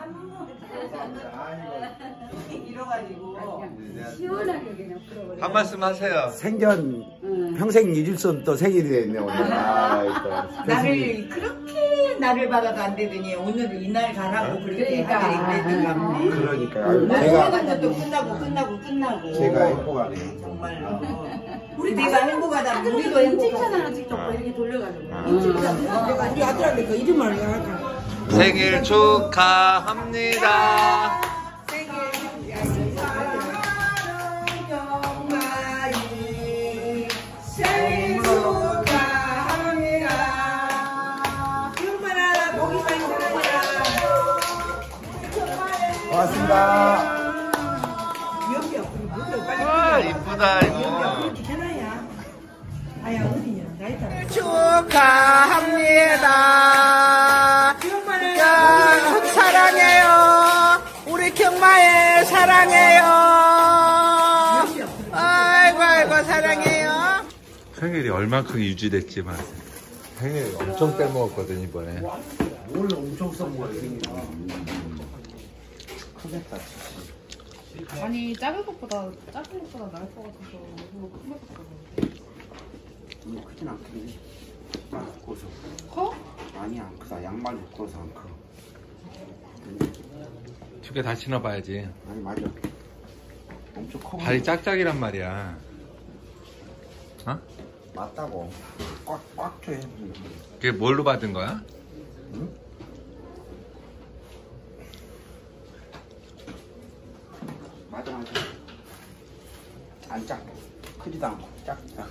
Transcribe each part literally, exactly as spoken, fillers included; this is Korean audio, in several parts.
이뤄가지고 시원하게 그냥 풀어버려. 한 말씀 하세요. 생전 응. 평생 잊을 수 없던 생일이 됐네 오늘. 아, 나를 그렇게 나를 받아도 안 되더니 오늘 이날 가라고 그렇게 하길래 그랬던가 보네. 그러니까 제가 가서 또 끝나고 끝나고 끝나고 제가 행복하네요. 정말로. 우리 내가 행복하다. 우리도 행복하다. 직접 이렇게 돌려가지고. 우리 아들한테 그 이름을 할까? 생일 축하합니다. 생일 축하합니다. 그만하라 고기만 사랑해라. 고맙습니다. 와 이쁘다 이거. 아야 어디냐 나이다. 축하합니다. 야, 사랑해요. 우리 경마에 사랑해요. 아이고 아이고 사랑해요. 생일이 얼만큼 유지됐지만 생일 엄청 떼먹었거든 이번에. 뭘 엄청 써먹어요 생일이. 크겠다. 아니 작은 것보다 작은 것보다 나을 것 같아서 이거 큰 것 같아서. 너무 크진 않겠네. 양 커서. 커? 아니 안 크다. 양말이 커서 안 커. 두 개 다 신어봐야지. 아니 맞아. 엄청 커. 발이 짝짝이란 말이야. 어? 맞다고. 꽉꽉 돼. 그게 뭘로 받은 거야? 응? 맞아 맞아. 안 작. 크지도 않고 작다.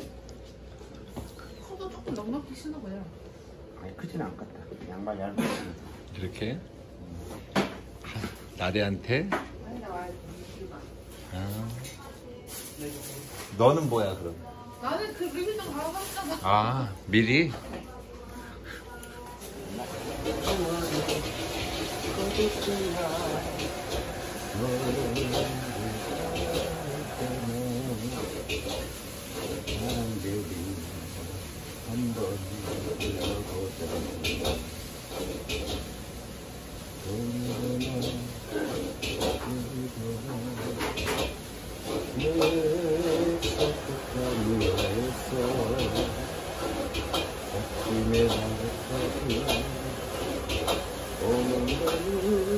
커도 조금 넉넉히 신어봐요. 아니 크지는 않겠다. 양말 얇은 거. 이렇게 나대한테. 아. 너는 뭐야 그럼? 나는 그 리뷰장 가라고 했잖아. 아 미리? 오는